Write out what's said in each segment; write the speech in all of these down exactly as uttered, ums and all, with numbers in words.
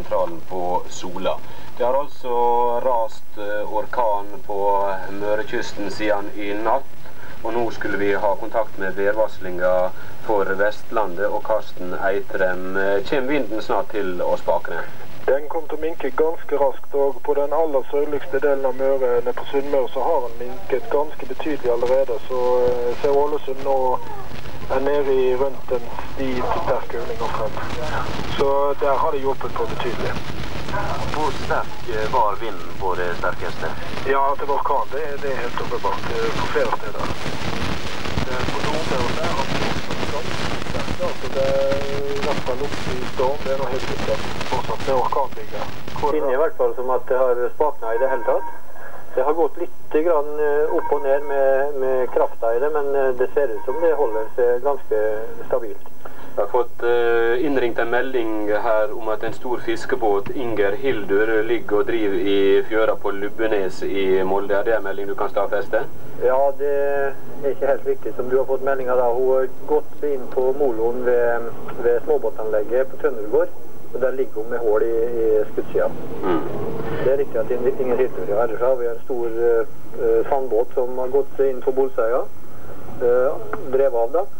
sentralen på Sola. Det har altså rast orkan på Mørekysten siden i natt, og nå skulle vi ha kontakt med værvarslinga for Vestlandet, og Karsten Eitrem. Kjem vinden snart til oss bakre? Den kommer til å minke ganske raskt, og på den aller sørligste delen av Møre, nede på Sunnmøre, så har den minket ganske betydelig allerede. Så ser Ålesund nå er nede i rundt en sti til sterk kuling og frem. Så der har det hjulpet på betydelig. Hvor sterk var vinden på det sterkeste? Ja, til orkan, det, det er helt åpenbart på flere steder. På Nordmøre der har det ganske sterkt, så det er i hvert fall opp i storm, det er noe helt sikkert fortsatt med orkanbygget. Finner i hvert fall som at det har spaknet i det hele tatt. Det har gått litt grann opp og ned med, med krafta i det, men det ser ut som det holder seg ganske stabilt. Jeg har fått uh, innringt en melding her om at en stor fiskebåt, Inger Hildur, ligger og driver i fjøra på Lubbenes i Molde. Er det en melding du kan stadfeste? Ja, det er ikke helt riktig som du har fått meldinga da. Hun har gått inn på moloen ved, ved småbåtanlegget på Trøndergård, og der ligger hun med hål i, i skuttsida. Mm. Det er riktig at Inger Hildur, ja. Ellers har vi en stor uh, sandbåt som har gått inn på Bolsøya, uh, drevet av da.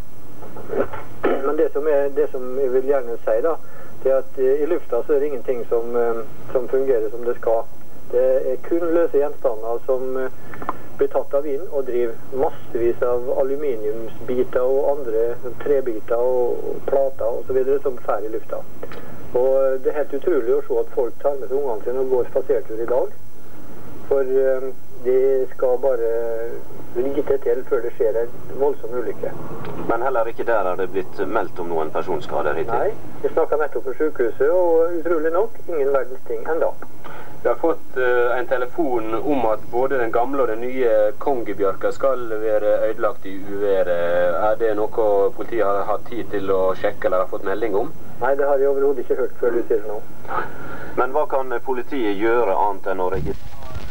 Men det som, er, det som jeg vil gjerne si da, det er at i lufta så er det ingenting som, som fungerer som det skal. Det er kun løse gjenstander som blir tatt av vind og driver massevis av aluminiumsbiter og andre trebiter og plater og så videre som fer i lufta. Og det er helt utrolig å se at folk tar med seg ungene sine og går spasertur i dag. For de skal bare lite til før det skjer en voldsom ulykke. Men heller ikke der er det blitt meldt om noen personskader hittil? Nei, vi snakket nettopp med sykehuset, og utrolig nok, ingen verdens ting enda. Vi har fått uh, en telefon om at både den gamle og den nye kongebjørka skal være ødelagt i uværet. Er det noe politiet har hatt tid til å sjekke eller har fått melding om? Nei, det har jeg overhodet ikke hørt før du sier det nå. Men hva kan politiet gjøre annet enn å registrere?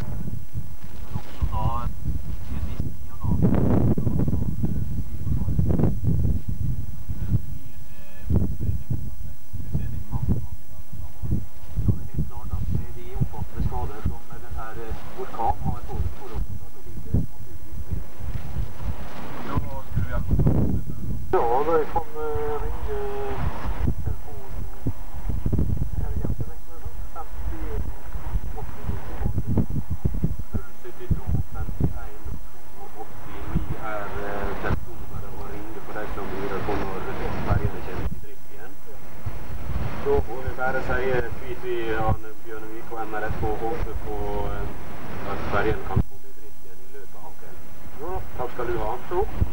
Bare sier Tvitvi, Arne Bjørnevik og M R F K håper på at ferjen kan komme i drift igjen i løpet av kvelden. Ja, takk skal du ha. Så.